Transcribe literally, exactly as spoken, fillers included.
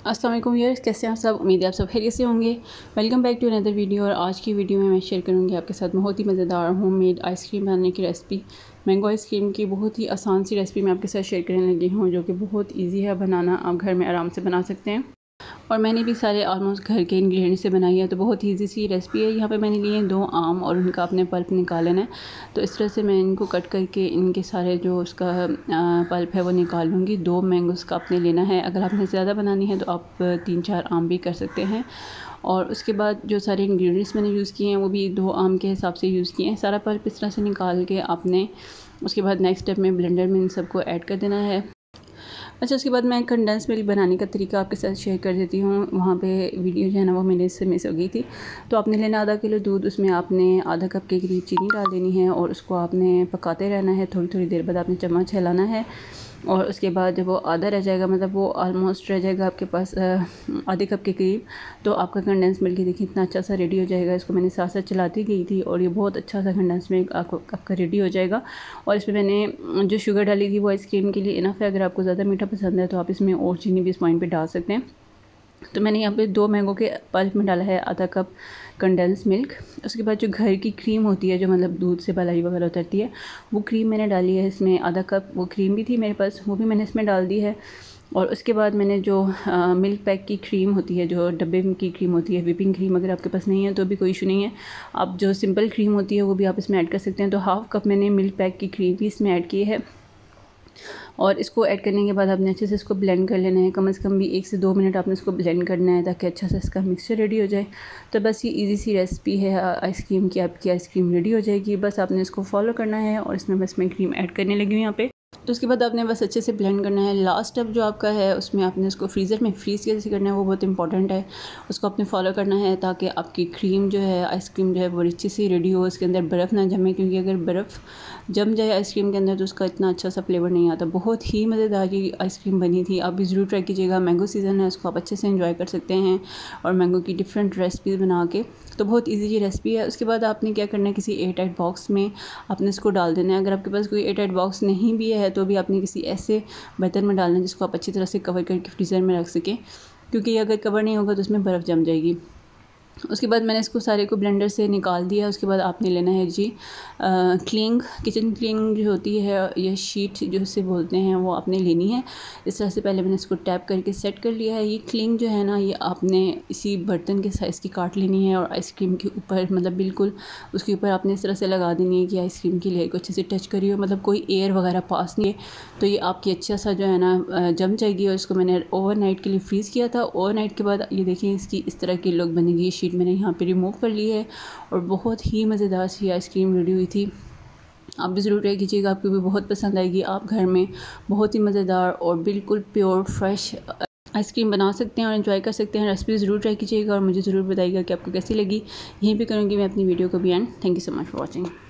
अस्सलाम वालेकुम व्यूअर्स, कैसे हैं आप सब। उम्मीद है आप सब खैरियत से होंगे। Welcome back to another video. और आज की वीडियो में मैं शेयर करूंगी आपके साथ बहुत ही मज़ेदार होममेड आइसक्रीम बनाने की रेसिपी। मैंगो आइसक्रीम की बहुत ही आसान सी रेसिपी मैं आपके साथ शेयर करने लगी हूँ, जो कि बहुत ईजी है बनाना। आप घर में आराम से बना सकते हैं और मैंने भी सारे ऑलमोस्ट घर के इंग्रेडिएंट्स से बनाई है, तो बहुत ईजी सी रेसिपी है। यहाँ पे मैंने लिए दो आम और उनका अपने पल्प निकाल लेना है। तो इस तरह से मैं इनको कट करके इनके सारे जो उसका पल्प है वो निकाल लूँगी। दो मैंगोज़ का आपने लेना है। अगर आपने ज़्यादा बनानी है तो आप तीन चार आम भी कर सकते हैं। और उसके बाद जो सारे इंग्रेडिएंट्स मैंने यूज़ किए हैं वो भी दो आम के हिसाब से यूज़ किए हैं। सारा पल्प इस तरह से निकाल के आपने उसके बाद नेक्स्ट स्टेप में ब्लेंडर में इन सबको ऐड कर देना है। अच्छा, उसके बाद मैं कंडेंस मिल्क बनाने का तरीका आपके साथ शेयर कर देती हूँ। वहाँ पे वीडियो जो है ना वो मेरे से मिस हो गई थी। तो आपने लेना आधा किलो दूध, उसमें आपने आधा कप के करीब चीनी डाल देनी है और उसको आपने पकाते रहना है। थोड़ी थोड़ी देर बाद आपने चम्मच हिलाना है और उसके बाद जब वो आधा रह जाएगा, मतलब वो ऑलमोस्ट रह जाएगा आपके पास आधे कप के करीब, तो आपका कंडेंस मिल्क देखिए इतना अच्छा सा रेडी हो जाएगा। इसको मैंने साथ साथ चलाती गई थी और ये बहुत अच्छा सा कंडेंस मिल्क आपको आपका रेडी हो जाएगा। और इसमें मैंने जो शुगर डाली थी वो आइसक्रीम के लिए इनफ है। अगर आपको ज़्यादा मीठा पसंद है तो आप इसमें और चीनी भी इस पॉइंट पर डाल सकते हैं। तो मैंने यहाँ पे दो मैंगो के पल्प में डाला है आधा कप कंडेंस मिल्क। उसके बाद जो घर की क्रीम होती है, जो मतलब दूध से मलाई वगैरह उतरती है, वो क्रीम मैंने डाली है इसमें आधा कप। वो क्रीम भी थी मेरे पास, वो भी मैंने इसमें डाल दी है। और उसके बाद मैंने जो आ, मिल्क पैक की क्रीम होती है, जो डब्बे की क्रीम होती है, व्हिपिंग क्रीम, अगर आपके पास नहीं है तो भी कोई इशू नहीं है। आप जो सिंपल क्रीम होती है वो भी आप इसमें ऐड कर सकते हैं। तो हाफ़ कप मैंने मिल्क पैक की क्रीम भी इसमें ऐड की है। और इसको ऐड करने के बाद आपने अच्छे से इसको ब्लेंड कर लेना है। कम से कम भी एक से दो मिनट आपने इसको ब्लेंड करना है ताकि अच्छा से इसका मिक्सचर रेडी हो जाए। तो बस ये इजी सी रेसिपी है आइसक्रीम की। आपकी आइसक्रीम रेडी हो जाएगी, बस आपने इसको फॉलो करना है। और इसमें बस मैं क्रीम ऐड करने लगी हूँ यहाँ पे। तो उसके बाद आपने बस अच्छे से ब्लेंड करना है। लास्ट स्टेप जो आपका है उसमें आपने इसको फ्रीज़र में फ्रीज़ कैसे करना है वो बहुत इंपॉर्टेंट है। उसको आपने फॉलो करना है ताकि आपकी क्रीम जो है, आइसक्रीम जो है वो अच्छे से रेडी हो, उसके अंदर बर्फ़ ना जमे, क्योंकि अगर बर्फ़ जम जाए आइसक्रीम के अंदर तो उसका इतना अच्छा सा फ्लेवर नहीं आता। बहुत ही मज़ेदार ये आइसक्रीम बनी थी, आप भी ज़रूर ट्राई कीजिएगा। मैंगो सीज़न है, उसको आप अच्छे से एंजॉय कर सकते हैं और मैंगो की डिफरेंट रेसिपीज़ बना के। तो बहुत ईजी ये रेसिपी है। उसके बाद आपने क्या करना है, किसी एयर टाइट बॉक्स में आपने इसको डाल देना है। अगर आपके पास कोई एयर टाइट बॉक्स नहीं भी है तो भी आपने किसी ऐसे बर्तन में डालना है जिसको आप अच्छी तरह से कवर करके फ्रीज़र में रख सकें, क्योंकि अगर कवर नहीं होगा तो उसमें बर्फ़ जम जाएगी। उसके बाद मैंने इसको सारे को ब्लेंडर से निकाल दिया। उसके बाद आपने लेना है जी क्लिंग, किचन क्लिंग जो होती है, ये शीट जो इसे बोलते हैं, वो आपने लेनी है। इस तरह से पहले मैंने इसको टैप करके सेट कर लिया है। ये क्लिंग जो है ना, ये आपने इसी बर्तन के साइज़ की काट लेनी है और आइसक्रीम के ऊपर, मतलब बिल्कुल उसके ऊपर आपने इस तरह से लगा देनी है कि आइसक्रीम की लेयर को अच्छे से टच करिए, मतलब कोई एयर वगैरह पास नहीं है। तो ये आपकी अच्छा सा जो है ना जम जाएगी। और इसको मैंने ओवरनाइट के लिए फ्रीज़ किया था। ओवरनाइट के बाद ये देखिए इसकी इस तरह की लुक बनेगी। शीट मैंने यहाँ पे रिमूव कर ली है और बहुत ही मज़ेदार सी आइसक्रीम रेडी हुई थी। आप भी ज़रूर ट्राई कीजिएगा, आपको भी बहुत पसंद आएगी। आप घर में बहुत ही मज़ेदार और बिल्कुल प्योर फ्रेश आइसक्रीम बना सकते हैं और एंजॉय कर सकते हैं। रेसिपी ज़रूर ट्राई कीजिएगा और मुझे ज़रूर बताइएगा कि आपको कैसी लगी। यहीं पे करूँगी मैं अपनी वीडियो को भी end. Thank you so much for watching.